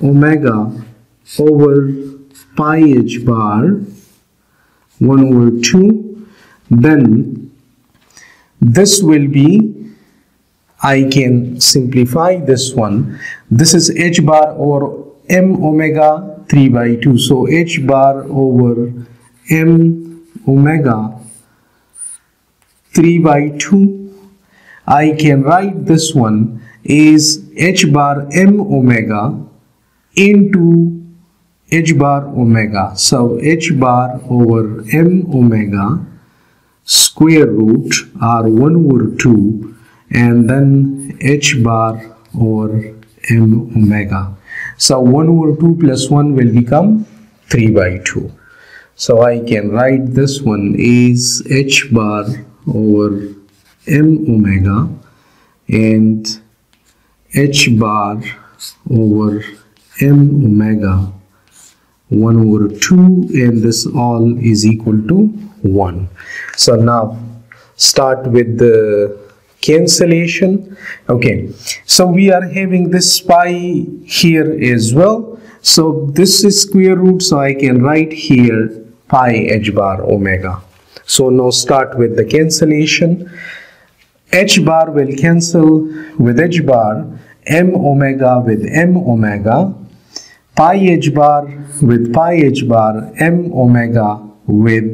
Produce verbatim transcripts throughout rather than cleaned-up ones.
omega over pi h bar one over two, then this will be, I can simplify this one, this is h bar over m omega three by two, so h bar over m omega three by two, I can write this one is h bar m omega into h bar omega, so h bar over m omega square root are one over two, and then h bar over m omega, so one over two plus one will become three by two. So I can write this one is h bar over m omega and h bar over m omega one over two, and this all is equal to one. So now start with the cancellation. Okay, so we are having this pi here as well, so this is square root, so I can write here pi h bar omega. So now start with the cancellation. H bar will cancel with h bar, m omega with m omega, pi h bar with pi h bar, m omega with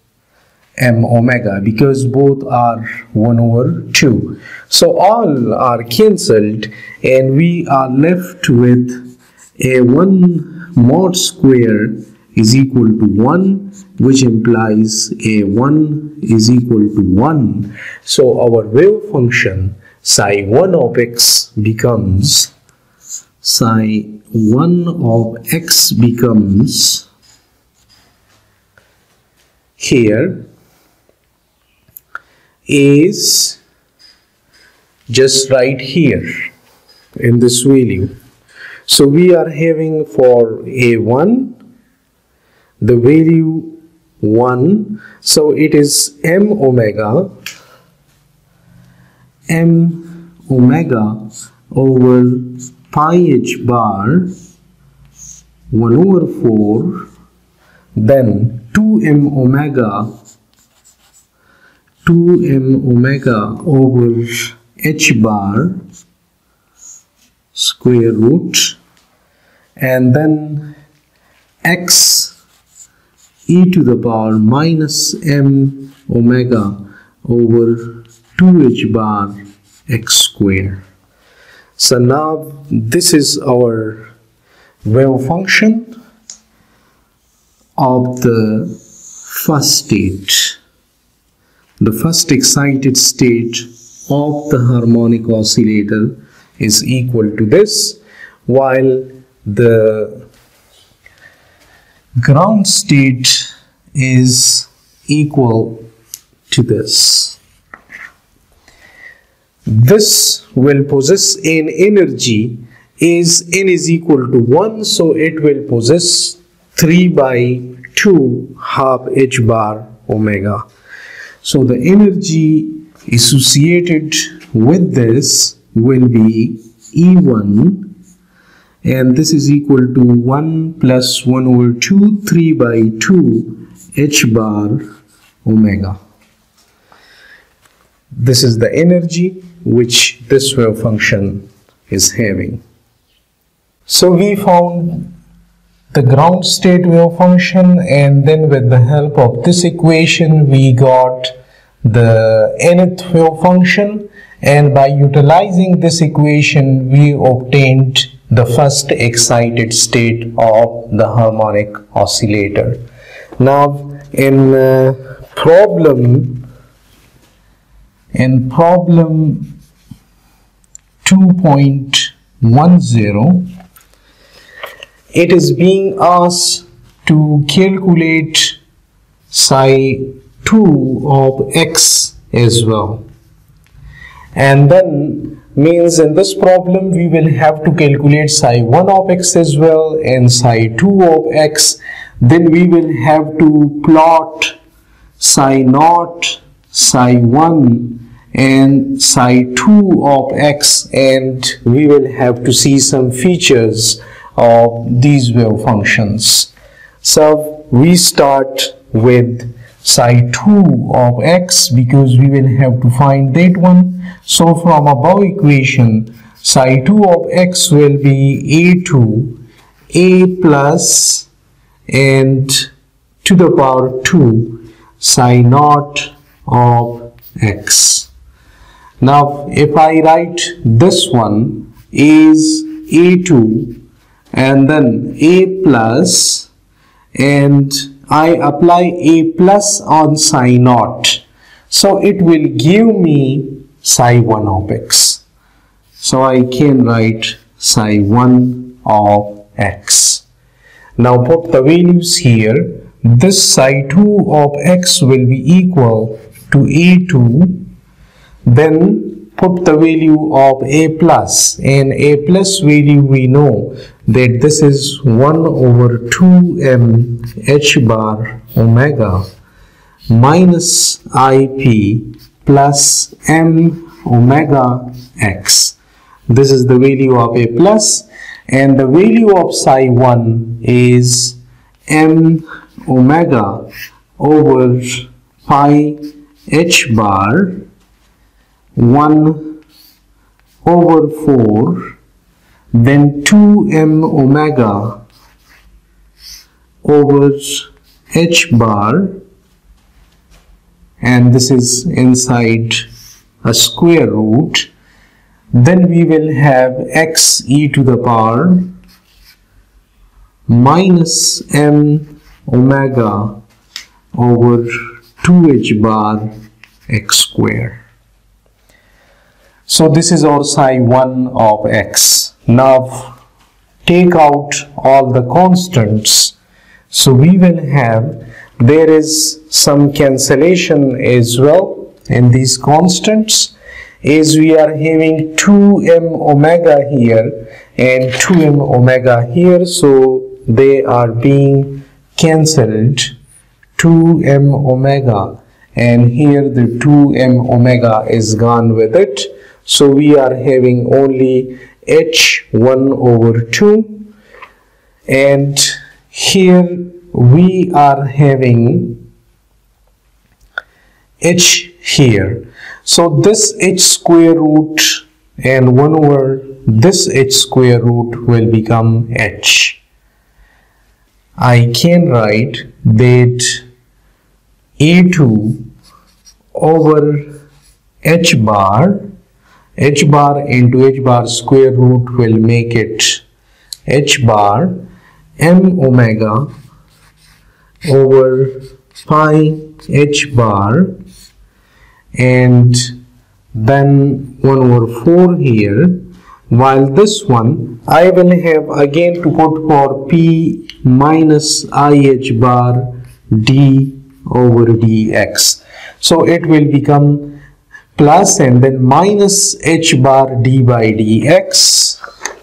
m omega, because both are one over two. So all are cancelled and we are left with a one mod square is equal to one, which implies a one is equal to one. So our wave function psi one of x becomes psi one of x becomes here is just right here in this value. So we are having for a one the value one, so it is m omega m omega over pi h bar one over four, then two m omega two m omega over h bar square root, and then x e to the power minus m omega over two h bar x square. So now this is our wave function of the first state, the first excited state of the harmonic oscillator is equal to this, while the ground state is equal to this. This will possess an energy is n is equal to one, so it will possess three by two half h bar omega. So the energy associated with this will be E one, and this is equal to one plus one over two, three by two h bar omega. This is the energy which this wave function is having. So we found the ground state wave function, and then with the help of this equation we got the nth wave function, and by utilizing this equation we obtained the first excited state of the harmonic oscillator. Now in uh, problem in problem two point one zero, it is being asked to calculate psi two of x as well, and then means in this problem we will have to calculate psi one of x as well and psi two of x. Then we will have to plot psi naught, psi one and psi two of x, and we will have to see some features of these wave functions. So we start with psi two of x because we will have to find that one. So from above equation, psi two of x will be a two, a plus and to the power two psi naught of x. Now if I write this one is a two and then a plus and I apply a plus on psi naught, so it will give me psi one of x. So I can write psi one of x. Now put the values here. This psi two of x will be equal to a two. Then put the value of a plus, and a plus value we know that this is one over two m h bar omega minus ip plus m omega x. This is the value of a plus, and the value of psi one is m omega over pi h bar one over four, then two m omega over h bar, and this is inside a square root. Then we will have x e to the power minus m omega over two h bar x square. So this is our psi one of x. Now take out all the constants. So we will have, there is some cancellation as well in these constants, as we are having two m omega here and two m omega here, so they are being cancelled, two m omega, and here the two m omega is gone with it. So we are having only h one over two, and here we are having h here. So this h square root and one over this h square root will become h. I can write that a two over h bar, h bar into h bar square root will make it h bar m omega over pi h bar, and then one over four here, while this one I will have again to put for p minus ih bar d over dx. So it will become plus and then minus h bar d by dx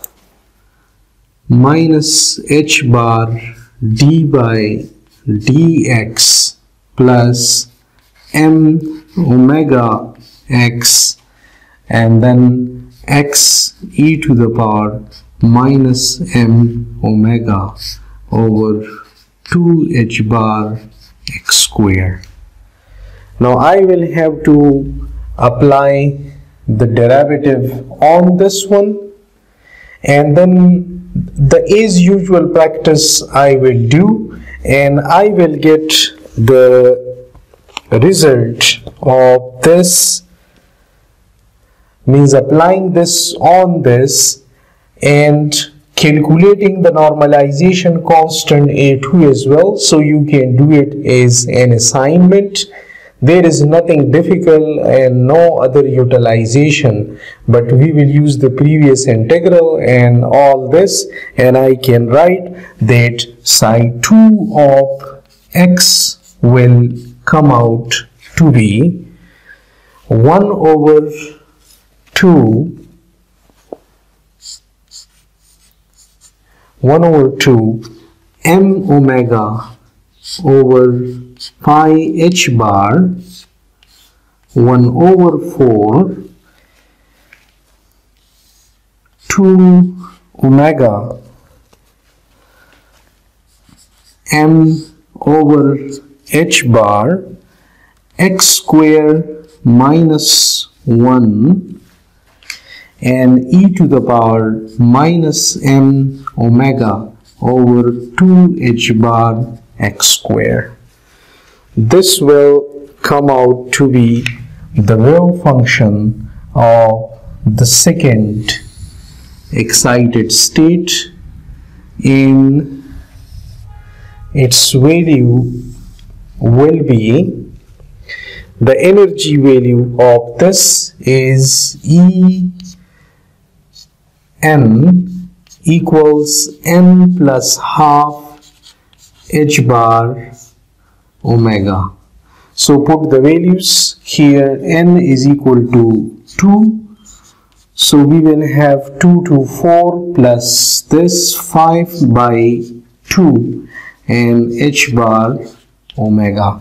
minus h bar d by dx plus m omega x, and then x e to the power minus m omega over two h bar x square. Now I will have to apply the derivative on this one, and then the as usual practice I will do, and I will get the result of this, means applying this on this and calculating the normalization constant a two as well. So you can do it as an assignment. There is nothing difficult and no other utilization, but we will use the previous integral and all this, and I can write that psi two of x will come out to be one over two one over two m omega over pi h bar one over four two omega m over h bar x square minus one and e to the power minus m omega over two h bar x square. This will come out to be the wave function of the second excited state, in its value will be, the energy value of this is E n equals n plus half h bar omega. So put the values here. N is equal to two, so we will have two to four plus this five by two and h bar omega.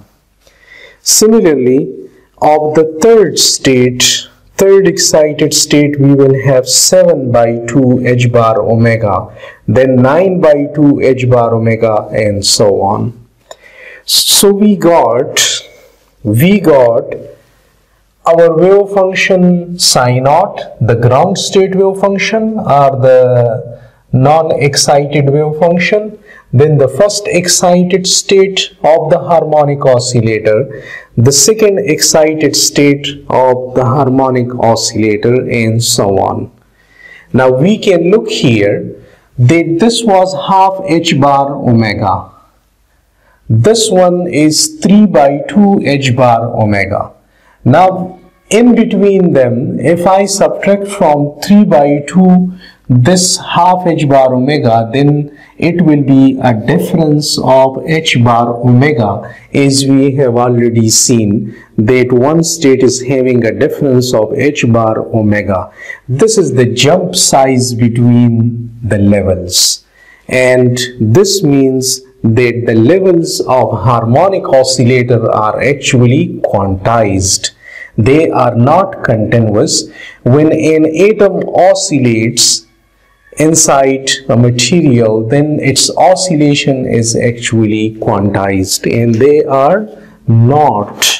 Similarly, of the third state, third excited state, we will have seven by two h bar omega, then nine by two h bar omega, and so on. So we got we got our wave function psi naught, the ground state wave function, or the non-excited wave function, then the first excited state of the harmonic oscillator, the second excited state of the harmonic oscillator, and so on. Now we can look here that this was half h bar omega. This one is three by two h bar omega. Now in between them, if I subtract from three by two this half h bar omega, then it will be a difference of h bar omega, as we have already seen that one state is having a difference of h bar omega. This is the jump size between the levels, and this means that the levels of harmonic oscillator are actually quantized. They are not continuous. When an atom oscillates inside a material, then its oscillation is actually quantized and they are not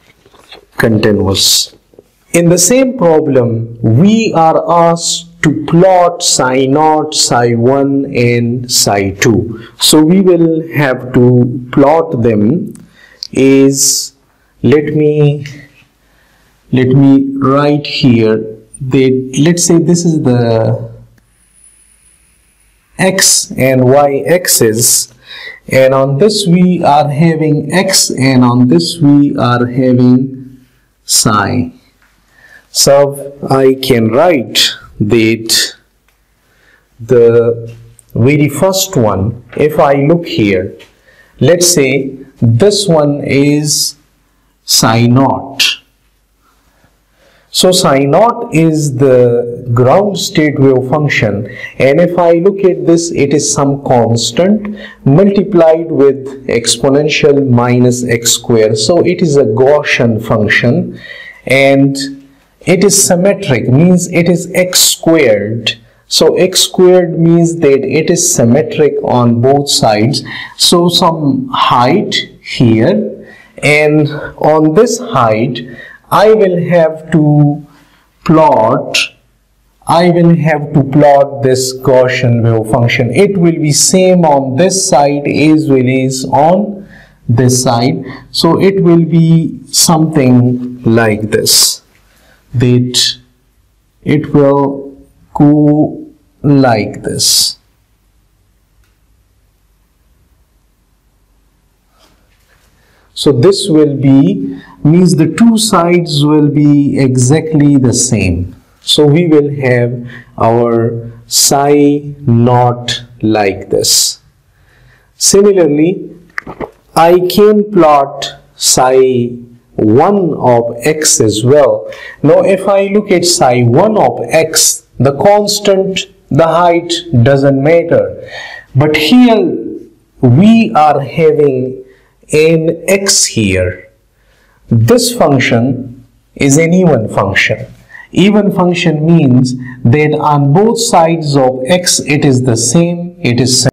continuous. In the same problem, we are asked to plot psi naught, psi one and psi two. So we will have to plot them. Is let me let me write here that, let's say this is the x and y axis, and on this we are having x, and on this we are having psi. So I can write that the very first one, if I look here, let's say this one is psi naught. So psi naught is the ground state wave function, and if I look at this, it is some constant multiplied with exponential minus x square. So it is a Gaussian function, and it is symmetric, means it is x squared. So x squared means that it is symmetric on both sides. So some height here, and on this height I will have to plot I will have to plot this Gaussian wave function. It will be same on this side as well as on this side. So it will be something like this, that it will go like this. So this will be, means the two sides will be exactly the same. So we will have our psi naught like this. Similarly, I can plot psi one of x as well. Now if I look at psi one of x, the constant, the height doesn't matter. But here we are having an x here. This function is an even function. Even function means that on both sides of x it is the same, it is